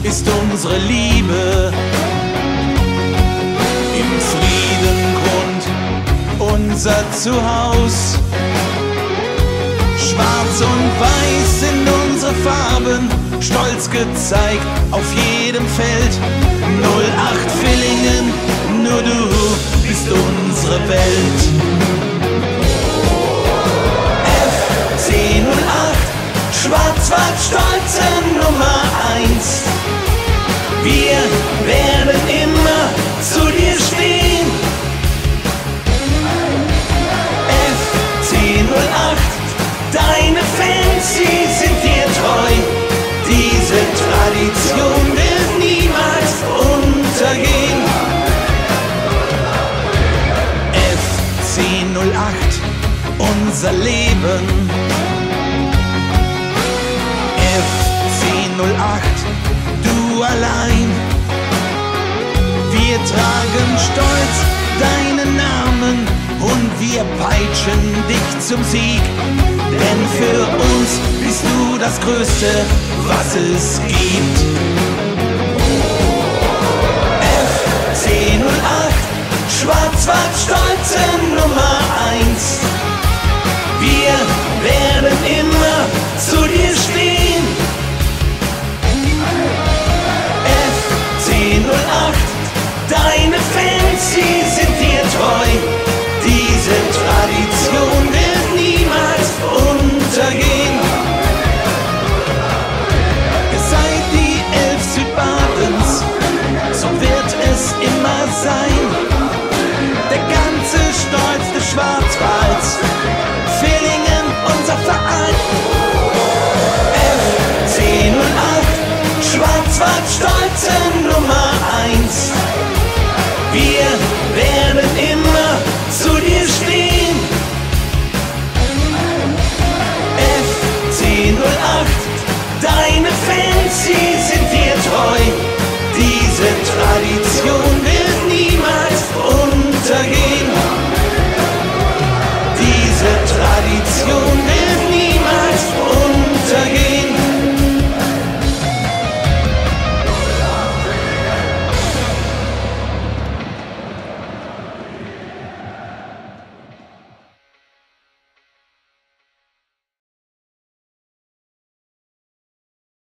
ist unsere Liebe. Im Friedengrund unser Zuhaus. Schwarz und Weiß sind unsere Farben, stolz gezeigt auf jedem Feld. 08 Villingen, nur du bist unsere Welt. FC08, Schwarz-Weiß stolze Nummer 1. Wir werden immer zu dir stehen. FC08, deine Fans, sie sind dir treu. Diese Tradition wird niemals untergehen. FC08, unser Leben. FC08, du allein. Wir tragen stolz deinen Namen und wir peitschen dich zum Sieg. Denn für uns bist du das Größte, was es gibt. FC08, Schwarz-Weiß stolze Nummer 1. Wir werden immer zu dir stehen. FC08, deine Fans, sie sind dir treu. Diese Tradition wird niemals untergehen. Ihr seid die 11 Südbadens, so wird es immer sein. Der ganze Stolz des Schwarzwalds, Villingen, unser Verein. FC08, Schwarz-Weiß stolze Nummer